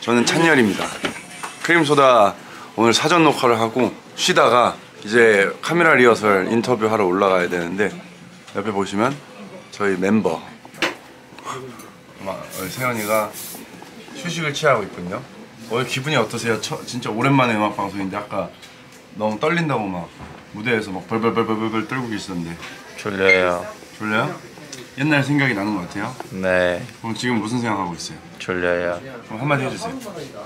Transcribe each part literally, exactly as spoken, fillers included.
저는 찬열입니다. 크림소다 오늘 사전 녹화를 하고 쉬다가 이제 카메라 리허설 인터뷰 하러 올라가야 되는데 옆에 보시면 저희 멤버 세연이가 휴식을 취하고 있거든요. 오늘 기분이 어떠세요? 처, 진짜 오랜만에 음악 방송인데 아까 너무 떨린다고 막 무대에서 막 벌벌벌벌벌 떨고 계시던데. 졸려요. 졸려요? 옛날 생각이 나는 것 같아요? 네. 그럼 지금 무슨 생각하고 있어요? 졸려요. 그럼 한마디 해주세요.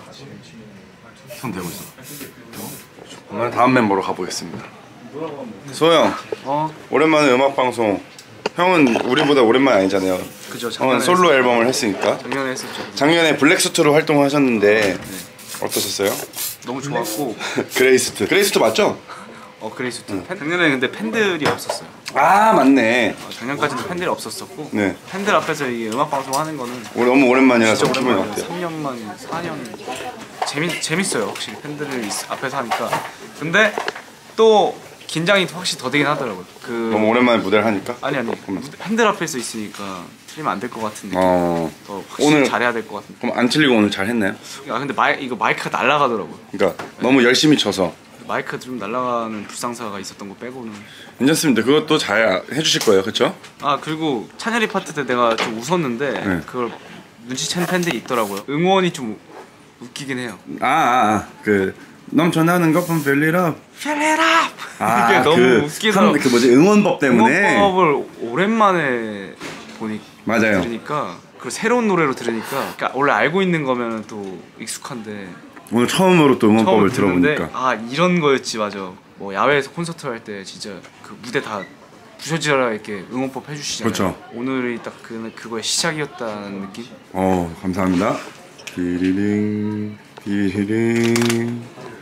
손 대고 있어. 오늘 다음 멤버로 가보겠습니다. 소영. 어? 오랜만에 음악 방송. 형은 우리보다 오랜만이 아니잖아요. 그죠. 형은 솔로 앨범을 했으니까. 작년에 했었죠. 작년에 블랙수트로 활동하셨는데 네. 어떠셨어요? 너무 좋았고. 그레이스트. 그레이스트 맞죠? 어 그레이스트. 응. 작년에 근데 팬들이 없었어요. 아 맞네. 어, 작년까지는 팬들이 없었었고. 네. 팬들 앞에서 이 음악 방송 하는 거는 너무 오랜만이라서 기분이 어때요? 삼 년 만, 사 년 재밌 재밌어요. 확실히 팬들을 앞에서 하니까. 근데 또 긴장이 확실히 더 되긴 하더라고요. 그 너무 오랜만에 무대를 하니까? 아니 아니 무대, 팬들 앞에서 있으니까 틀리면 안 될 것 같은 느낌. 어... 더 확실히 오늘 잘해야 될 것 같은. 그럼 안 틀리고 오늘 잘 했나요? 아 근데 마이 이거 마이크가 날아가더라고요. 그러니까 네. 너무 열심히 쳐서 마이크 좀 날아가는 불상사가 있었던 거 빼고는 괜찮습니다. 그것도 잘 해주실 거예요, 그렇죠? 아 그리고 찬열이 파트 때 내가 좀 웃었는데 네. 그걸 눈치챈 팬들이 있더라고요. 응원이 좀 웃기긴 해요. 아아 그 넘쳐나는 것뿐 별일업 별일업 아, 이게 너무 그, 웃기더라고. 그 뭐지 응원법 때문에 응원법을 오랜만에 보니 맞아요. 들으니까 그 새로운 노래로 들으니까 그러니까 원래 알고 있는 거면 또 익숙한데 오늘 처음으로 또 응원법을 들어보니까 아 이런 거였지. 맞아. 뭐 야외에서 콘서트 할 때 진짜 그 무대 다 부셔지라 이렇게 응원법 해주시잖아요. 그렇죠. 오늘이 딱 그, 그거의 시작이었다는 느낌? 어 감사합니다. 디리링 디리링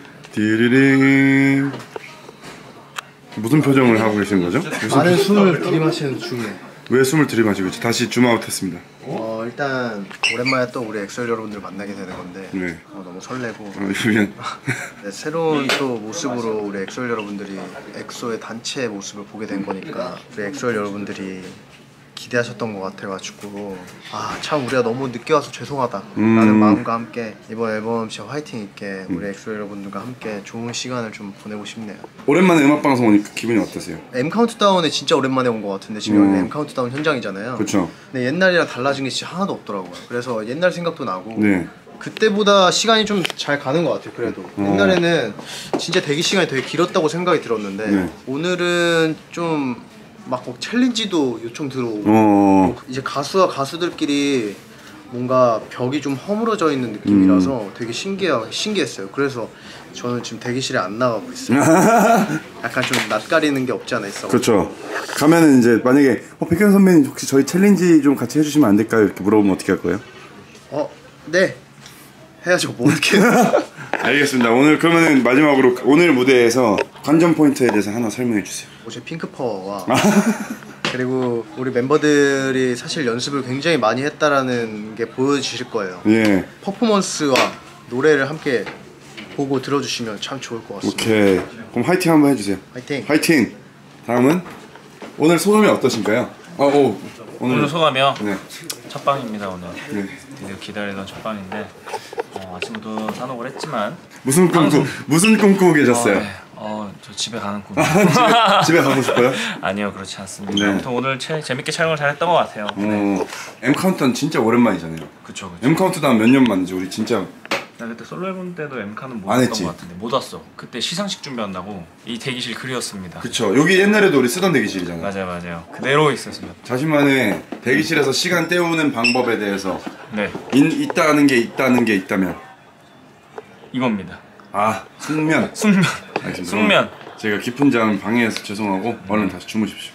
디리링 무슨 표정을 하고 계신 거죠? 많은 숨을 들이마시는 중에 왜 숨을 들이마시고 있지? 다시 줌아웃 했습니다. 어 일단 오랜만에 또 우리 엑소엘 여러분들 만나게 되는 건데 네. 어, 너무 설레고 어, 미안. 네, 새로운 또 모습으로 우리 엑소엘 여러분들이 엑소의 단체 모습을 보게 된 거니까 우리 엑소엘 여러분들이 기대하셨던 것 같아가지고 아 참 우리가 너무 늦게 와서 죄송하다 음. 라는 마음과 함께 이번 앨범 진짜 화이팅 있게 우리 엑소 여러분들과 함께 좋은 시간을 좀 보내고 싶네요. 오랜만에 음악방송 오니까 기분이 어떠세요? M 카운트다운에 진짜 오랜만에 온 것 같은데 지금 음. M 카운트다운 현장이잖아요. 그렇죠. 근데 옛날이랑 달라진 게 진짜 하나도 없더라고요. 그래서 옛날 생각도 나고 네. 그때보다 시간이 좀 잘 가는 것 같아요. 그래도 어. 옛날에는 진짜 대기 시간이 되게 길었다고 생각이 들었는데 네. 오늘은 좀 막 뭐 챌린지도 요청 들어오고 어... 이제 가수와 가수들끼리 뭔가 벽이 좀 허물어져 있는 느낌이라서 음... 되게 신기해, 신기했어요. 그래서 저는 지금 대기실에 안 나가고 있어요. 약간 좀 낯가리는 게 없지 않아 있어. 그렇죠. 가면은 이제 만약에 어, 백현 선배님 혹시 저희 챌린지 좀 같이 해주시면 안 될까요? 이렇게 물어보면 어떻게 할 거예요? 어, 네. 해야죠. 뭐 어떻게 알겠습니다. 오늘 그러면은 마지막으로 오늘 무대에서 관전 포인트에 대해서 하나 설명해 주세요. 어제 핑크퍼와 그리고 우리 멤버들이 사실 연습을 굉장히 많이 했다라는 게 보여주실 거예요. 예. 퍼포먼스와 노래를 함께 보고 들어주시면 참 좋을 것 같습니다. 오케이. 그럼 화이팅 한번 해주세요. 화이팅. 화이팅. 다음은 오늘 소감이 어떠신가요? 어, 오. 오늘, 오늘 소감이요? 네. 첫 방입니다 오늘. 네. 드디어 기다리던 첫 방인데 어, 아침부터 산옥을 했지만 무슨 꿈 꾸, 무슨 꿈 꾸고 계셨어요? 어, 네. 어, 저 집에 가는 꿈. 집에, 집에 가고 싶어요? 아니요, 그렇지 않습니다. 네. 아무튼 오늘 채, 재밌게 촬영을 잘했던 것 같아요. 어, 네. M 카운트다운 진짜 오랜만이잖아요. 그쵸, 그쵸. M 카운트다운 몇 년 만이지 우리 진짜. 나 그때 솔로 앨범 때도 M 카는 못 왔던 것 같은데 못 왔어. 그때 시상식 준비한다고 이 대기실 그리웠습니다. 그쵸. 여기 옛날에도 우리 쓰던 대기실이잖아요. 맞아요, 맞아요. 그대로 있었습니다. 자신만의 대기실에서 시간 때우는 방법에 대해서 네. 인, 있다는 게 있다는 게 있다면 이겁니다. 아, 숙면. 숙면. 알겠습니다. 숙면. 제가 깊은 잠 방해해서 죄송하고 얼른 다시 주무십시오.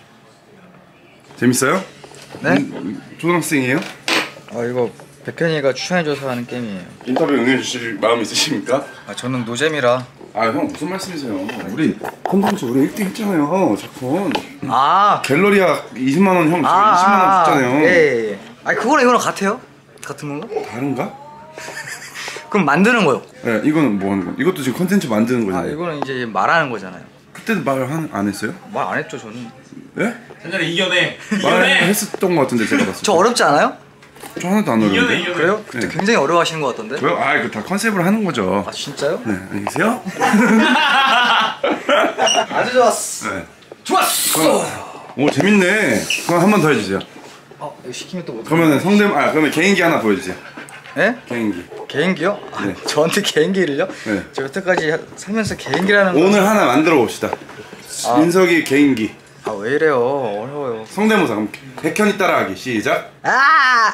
재밌어요? 네? 음, 초등학생이에요? 아 이거 백현이가 추천해줘서 하는 게임이에요. 인터뷰 응해주실 마음 있으십니까? 아 저는 노잼이라. 아 형 무슨 말씀이세요? 우리 콘텐츠 우리 일 등 했잖아요. 작품. 아 갤러리아 이십만 원 형 아, 이십만 원 줬잖아요. 예예. 예. 아니 그거랑 이거랑 같아요? 같은 건가? 다른가? 그럼 만드는 거요. 네, 이거는 뭐 하는 거? 이것도 지금 콘텐츠 만드는 아 거잖아요. 이거는 이제 말하는 거잖아요. 그때도 말 안 했어요? 말 안 했죠 저는. 예? 찬열이 이겨내. 말했었던 거 같은데 제가 봤을 때. 저 어렵지 않아요? 저 하나도 안 어려운데? 그래요? 그때 네. 굉장히 어려워하시는 것 같던데? 왜요? 아 이거 다 컨셉으로 하는 거죠. 아 진짜요? 네, 안녕히 계세요. 아주 좋았어. 네. 좋았어. 오 재밌네. 그럼 한 번 더 해주세요. 어 이거 시키면 또 못. 그러면 성대 아 그러면 개인기 하나 보여주세요. 예? 개인기. 개인기요? 아, 네. 저한테 개인기를요? 네. 저 여태까지 살면서 개인기라는 거. 오늘 하나 만들어 봅시다. 아. 민석이 개인기. 아 왜 이래요? 어려워요. 성대모사 그럼 백현이 따라하기 시작. 아!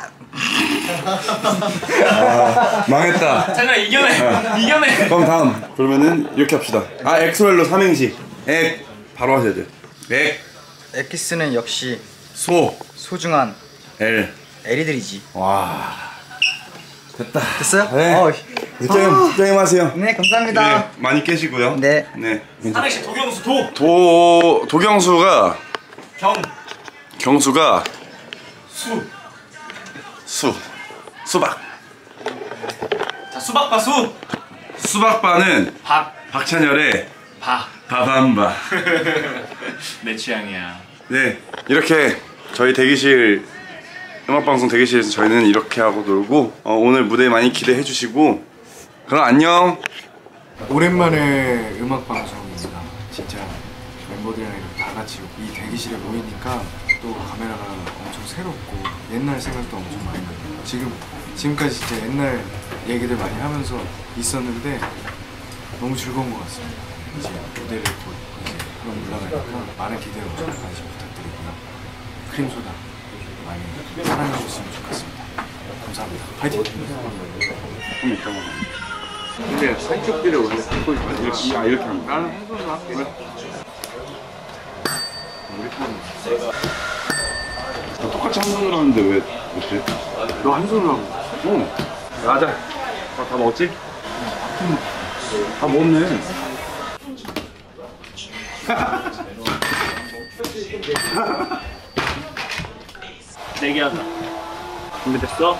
아 망했다. 잠깐 이겨내. 이겨내. 그럼 다음 그러면은 이렇게 합시다. 아 엑소엘로 삼행시. 엑 바로 하셔야 돼요. 엑 엑기스는 역시 소 소중한 엘. 에리들이지. 와 됐다. 됐어요? 네. 어, 게임 게임 하세요. 네 감사합니다. 네, 많이 깨시고요. 네. 네. 삼행시 도경수 도. 도 도경수가 경. 경수가 수. 수 수박. 자 수박과 수. 수박바는 박. 박찬열의 박. 바밤바. 내 취향이야. 네 이렇게 저희 대기실 음악방송 대기실에서 저희는 이렇게 하고 놀고 어, 오늘 무대 많이 기대해 주시고 그럼 안녕. 오랜만에 음악 방송입니다. 진짜 멤버들이랑 이렇게 다 같이 이 대기실에 모이니까 또 카메라가 엄청 새롭고 옛날 생각도 엄청 많이 나요. 지금 지금까지 진짜 옛날 얘기들 많이 하면서 있었는데 너무 즐거운 것 같습니다. 이제 무대를 곧 이제 한번 올라가니까 많은 기대와 관심 부탁드리고요. 크림소다 많이 사랑해 주셨으면 좋겠습니다. 감사합니다. 파이팅! 근데 살쪽비를 원래 갖고 있어. 이렇게 아 이렇게 하는 거야? 그래? 이렇게 하는 거야. 똑같이 한 손으로 하는데 왜 못해? 너 한 손으로 하고. 어. 맞아. 다, 다 먹었지? 다 먹었네. 내기하자. 준비됐어?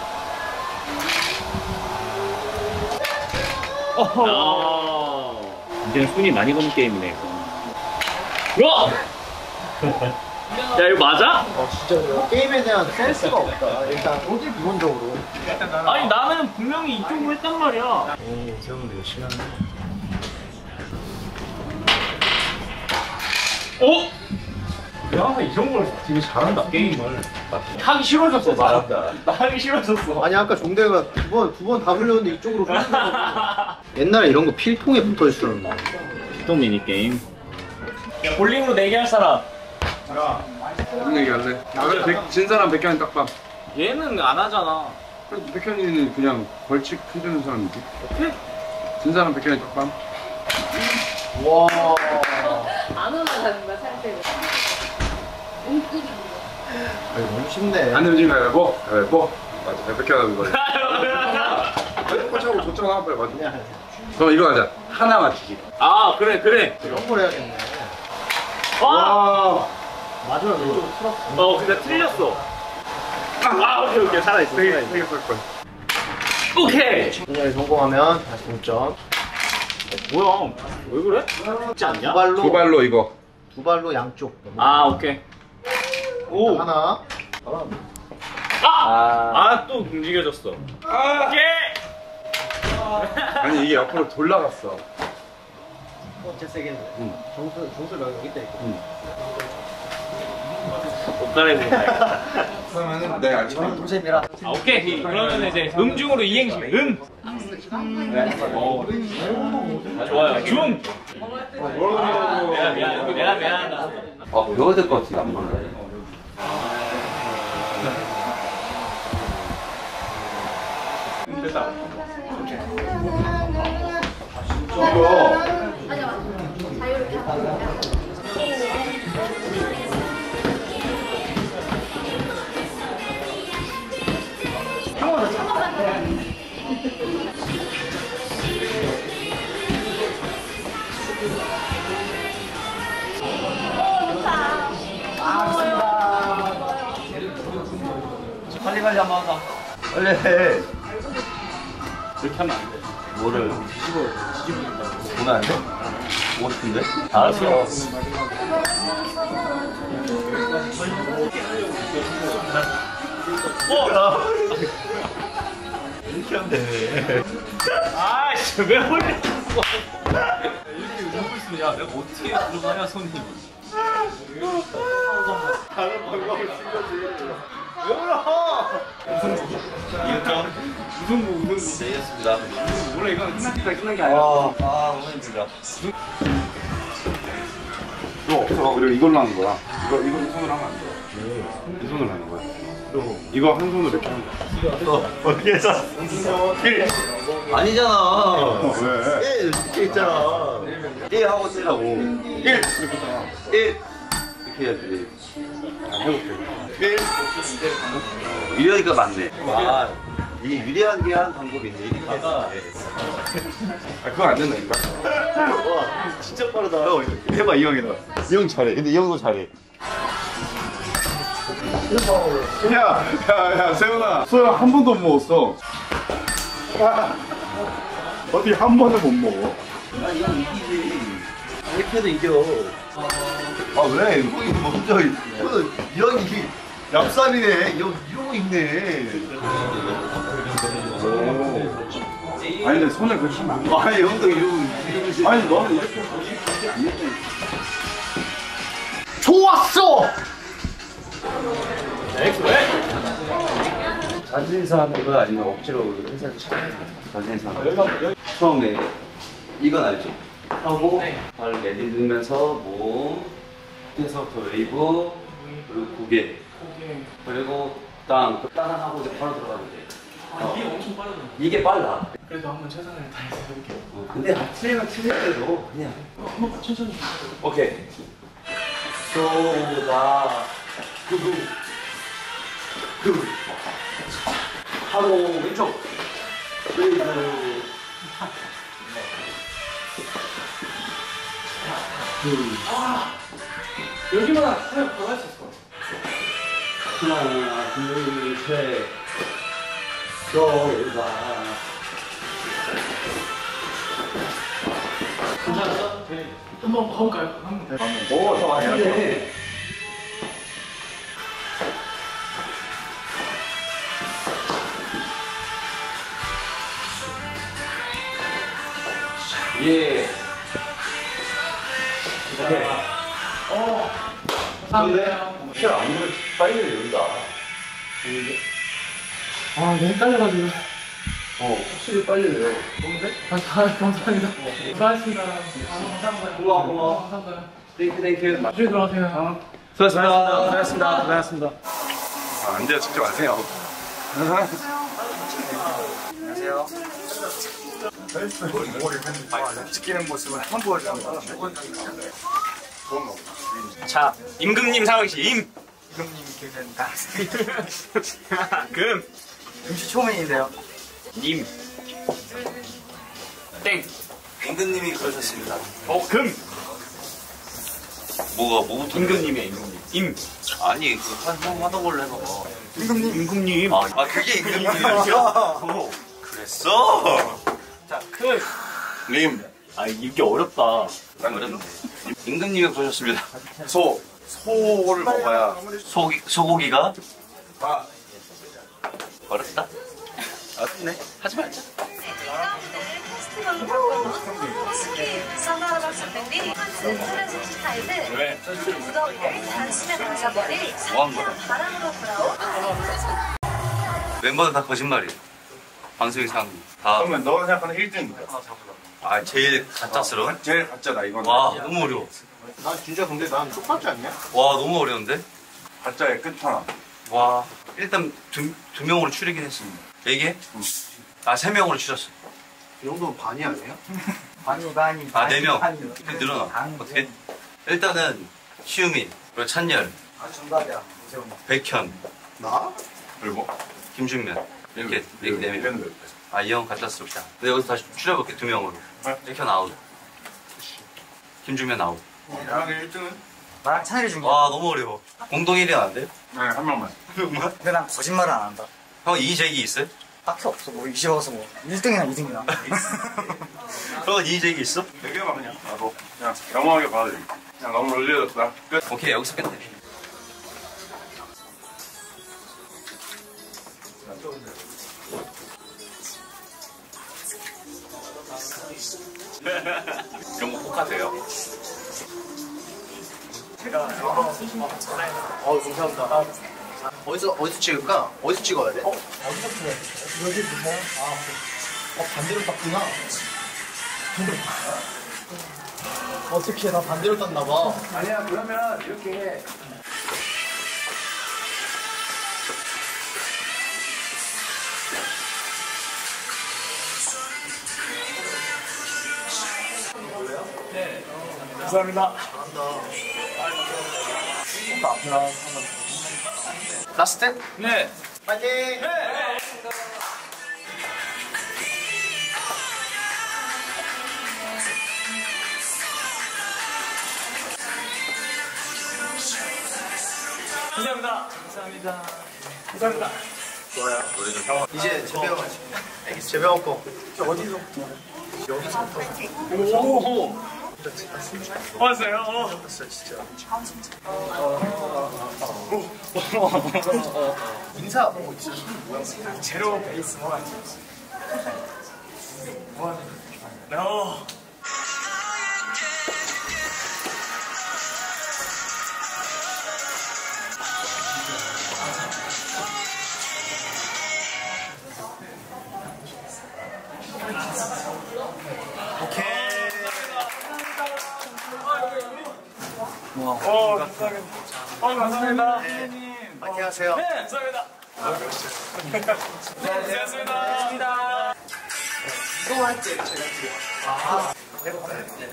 어허. 이제는 손이 많이 거는 게임이네 이거. 와! 야 이거 맞아? 어 진짜 게임에 대한 센스가 없다. 일단 기본적으로. 아니 나는 분명히 이쪽으로 했단 말이야. 오 세훈도 열심히 하네. 어? 야 이런 걸 되게 잘한다 게임을. 하기 싫어졌어 나. 나 하기 싫어졌어. 아니 아까 종대가 두 번 두 번 다 흘렸는데 이쪽으로 흘렸어. 옛날에 이런 거 필통에 붙어 있었는데. 피통 미니 게임. 야 볼링으로 내기할 사람. 무슨 얘기 할래? 아, 진 사람 백현이 딱밤. 얘는 안 하잖아. 그래도 백현이는 그냥 벌칙 해주는 사람이지. 오케이. 진 사람 백현이 딱밤. 와. 안 올라가는 거야 살대로. 웅크리. 아, 이거 너무 쉽네. 안 되면 가위바위보. 가위바위보. 맞아. 백현하고 이거. 똑같이 하고 줬잖아. 빨리 맞아. 그럼 이거 하자. 하나 맞히기. 아 그래 그래. 이런 걸 해야겠네. 와. 맞아요. 이쪽으로 틀었어. 어 근데 틀렸어. 아 오케이 오케이 살아있어. 세개 살아있어. 세개 쏠 거야. 오케이. 분열이 성공하면 다시 동점. 뭐야? 왜 그래? 쉽지 않냐? 두 발로 두 발로 이거. 두 발로 양쪽. 아 오케이. 오. 하나. 아또 움직여졌어. 아! 오케이. 아니 이게 옆으로 돌아갔어. 어째 세겠네. 응. 정수 정수 여기 있다 있고. 응. 옷 갈아입고 가야겠다. 그러면은 내 알처럼. 동생이라. 아 오케이. 그러면 이제 음중으로 이행시. 음. 어. 아, 좋아요. 중. 미안 미안 내가 미안하다. 아, 배워야 될 것 같아, 안 몰라. 됐다. 맞아 맞아. 자유롭게 하고 있어요. 빨리 빨리 한번 하자. 빨리 해. 그렇게 하면 안 돼. 뭐를? 뒤집어 뒤집어진다고. 보면 안 돼? 보고 싶은데? 알았어. 어! 시켰네. 아이씨 왜 올렸어? 이렇게 울고 있으면 야 내가 어떻게 들어가냐 손이. 다른 방법을 쓴 거지. 왜 울어? 이겼죠? 우승부 우승부. 네, 이겼습니다. 원래 이건 끝날 때까지 끝난 게 아니야. 아, 아, 너무 힘들다. 이거 없어. 그리고 이걸로 하는 거야. 이거 이거 이 손으로 하면 안 돼. 이 손으로 하는 거야. 이거 한 손으로 이렇게 하는 거야. 어떻게 했어? 아니잖아. 왜? 일 이렇게 했잖아. 일 하고 쓰라고. 일 이렇게 했잖아. 일 이렇게 해야지. 아, 해볼게. 일 이러니까 맞네. 아, 이게 유리한 게 한 방법이 있네. 이렇게 해서. 아 그건 안 된다니까. 와, 진짜 빠르다. 해봐, 이 형이다. 이 형 잘해. 근데 이 형도 잘해. 야, 야, 야, 세훈아. 소영 한 번도 못 먹었어. 아, 어디 한 번을 못 먹어? 아, 이건 이기지. 이렇게 해도 이겨. 아, 왜? 형이 먼저. 이거는 이런 이게 얍삽이네. 이거 이러고 있네. 아니 근데 손을 그렇게 하면 안 돼. 아니, 형도 이러고 이러고. 아니 너는 이렇게 좋았어. 자진해서 하는 거 아니면 억지로 회사를 찾는 거? 자진해서 하는 거. 처음에 이건 알죠? 하고 발 내딛으면서 몸 에서부터 웨이브 그리고 고개 그리고 땅 땅 하고 이제 바로 들어가면 돼. 어. 이게 엄청 빠르다. 이게 빨라. 그래도 한번 최선을 다해서 해볼게요. 어, 근데 아, 틀리면 틀릴 때도 그냥 한번 천천히. 오케이. 쏘다 그구 그 하고 왼쪽 웨이브 여기만 하면 더 할 수 있어. 하나 둘셋 쏘다 괜찮았어? 네. 한번 가볼까요? 한번 더. 오, 저 맞네. 예. 오케이. 어. 근데 실 아무래도 빨리 내린다. 아, 너무 딸려가지고. 어, 확실히 빨리 내려. 뭔데? 아, 다, 감사합니다. 수고하셨습니다. 아, 감사합니다. 고마워, 고마워. 감사합니다. 땡큐, 땡큐. 나중에 들어가세요. 수고하셨습니다. 고생하셨습니다. 고생하셨습니다. 아, 앉아 직접 하세요. 찍히는 모습은 한 번을 자, 임금님 상황시 임. 임금님 기회된다. 금. 임시 초면인데요. 님. 땡. 임금님이 그러셨습니다. 어, 금. 뭐가, 뭐부터? 임금님이야, 임금님. 임. 아니, 그, 한, 형 하던 걸로 해봐. 임금님. 임금님. 아, 아 그게 임금님이야? 그랬어? 자, 크. 님, 아, 이게 어렵다. 어렵네. 임금님이 그러셨습니다. 소, 소를 먹어야 소고기, 소고기가? 아, 어렵다? 어렵네. 하지 말자. 왜? 뭐한 거야? 멤버들 다 거짓말이야. 방송인 사람 다. 그러면 너가 생각하는 일 등이야. 아, 제일 가짜스러운? 제일 가짜다 이건. 와, 너무 어려워. 난 진짜 근데 난 똑같지 않냐? 와, 너무 어려운데? 가짜의 끝판왕. 와, 일단 두, 두 명으로 추리긴 했습니다. 얘기해? 아, 세 명으로 추렸어. 이 정도면 반이 아니에요? 반이 반이. 아, 네 명. 늘어나. 어떻게? 일단은 시우민, 그리고 찬열, 아 정답이야. 백현, 나? 그리고 김준면. 이렇게, 이렇게 네 명. 아, 이 형 가짜스럽다. 근데 여기서 다시 추려볼게, 두 명으로. 백현 아웃. 김준면 아웃. 나랑 일 등은? 나랑 찬일이 준 거. 와, 너무 어려워. 공동 일 위 안 돼? 네, 한 명만. 근데 난 거짓말은 안 한다. 형 이의제기 있어요? 딱히 없어. 뭐 이십어서 뭐 일 등이나 이 등이나. 형은 이의제기 있어? 얘기해봐 그냥. 나도 그냥 영원하게 봐야 돼. 그냥 너무 놀려졌다. 끝. 오케이, 여기서 끝내. 이런 거 복하세요? 어, 감사합니다. 어디서 어디서 찍을까? 어디서 찍어야 돼? 어, 어디서 찍어야 돼? 여기 보세요. 아, 어, 반대로 땄구나. 반대로 어떻게 나 반대로 땄나 봐. 아니야, 그러면 이렇게 네. 감사합니다. 라스트? 네. 파이팅! 네. 감사합니다. 감사합니다. 감사합니다. 좋아요. 이제 재배워 가지. 재배웠고. 어디서? 여기서부터. 오. 왔어요. 어. 진짜. 인사 뭐 있어? 제로 베이스 뭐 같지? 뭐? 어. 어, 감사합니다. 어, 감사합니다. 선생님. 파이팅 하세요. 네, 감사합니다. 네, 고생하셨습니다. 이거 할 때 제가 드려. 아, 해볼까요? 네.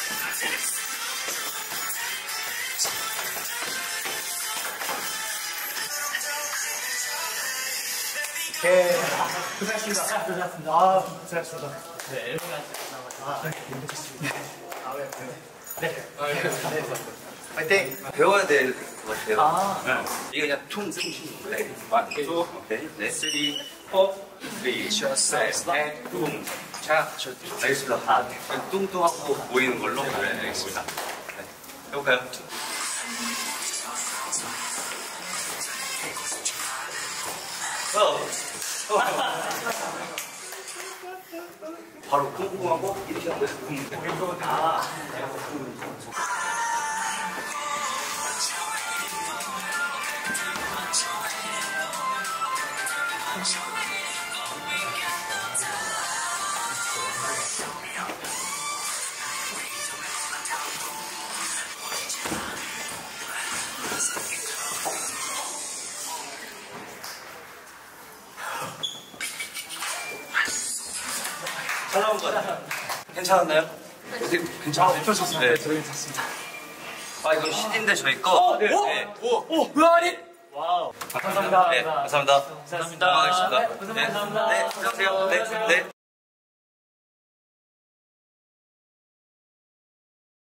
오케이. 고생하셨습니다. 고생하셨습니다. 아, 고생하셨습니다. 네, 앨범 아, 네, 고생하셨습니다. 아, 네. 네. 아, 네. 파이팅! 배워야 될 것 같아요. 아. 네. 이거 그냥 퉁, 퉁, 퉁. 네. 원, 투, 네, 네. 쓰리, 포, 쓰리, 셋, 넷, 뚱. 자, 저, 알겠습니다. 아, 네. 뚱뚱하고 보이는 걸로. 네, 알겠습니다. 네. 해볼까요? 어. 어. 바로 뚱뚱하고 이렇게 하면 돼요. 아. 잘 나온 것 같아요. 괜찮았나요? 어떻게 괜찮아요? 괜찮습니다. 네. 저희 괜찮습니다. 아, 이건 씨디인데 저희 거. 어, 네. 네. 오, 오, 으아리! 와우. 감사합니다. 네, 감사합니다. 감사합니다. 고맙습니다. 네, 감사합니다. 네, 안녕하세요. 네, 네.